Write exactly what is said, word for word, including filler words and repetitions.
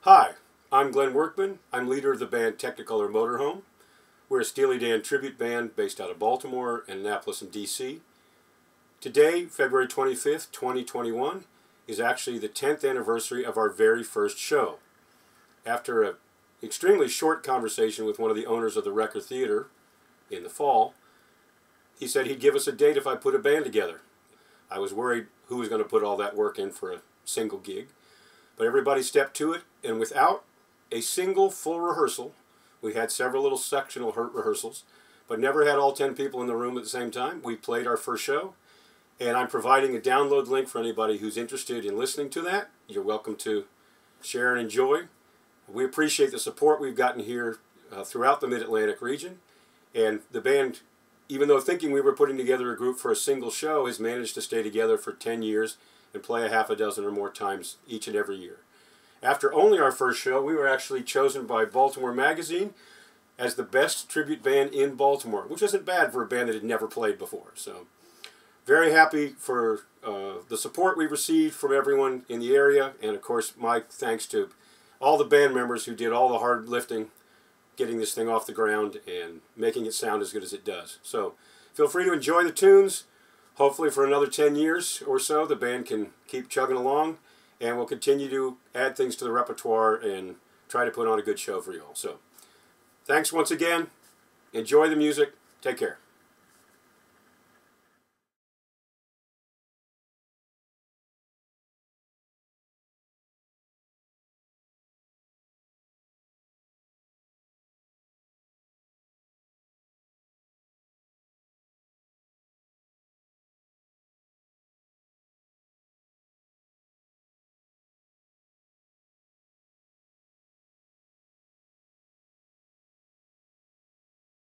Hi, I'm Glenn Workman. I'm leader of the band Technicolor Motorhome. We're a Steely Dan tribute band based out of Baltimore, Annapolis, and D C Today, February twenty-fifth, twenty twenty-one, is actually the tenth anniversary of our very first show. After an extremely short conversation with one of the owners of the Record Theater in the fall, he said he'd give us a date if I put a band together. I was worried who was going to put all that work in for a single gig. But everybody stepped to it, and without a single full rehearsal, we had several little sectional rehearsals, but never had all ten people in the room at the same time. We played our first show, and I'm providing a download link for anybody who's interested in listening to that. You're welcome to share and enjoy. We appreciate the support we've gotten here uh, throughout the Mid-Atlantic region, and the band, even though thinking we were putting together a group for a single show, has managed to stay together for ten years and play a half a dozen or more times each and every year. After only our first show, we were actually chosen by Baltimore Magazine as the best tribute band in Baltimore, which isn't bad for a band that had never played before. So, very happy for uh, the support we received from everyone in the area, and of course, my thanks to all the band members who did all the hard lifting, getting this thing off the ground and making it sound as good as it does. So, feel free to enjoy the tunes. Hopefully for another ten years or so, the band can keep chugging along, and we'll continue to add things to the repertoire and try to put on a good show for you all. So, thanks once again. Enjoy the music. Take care.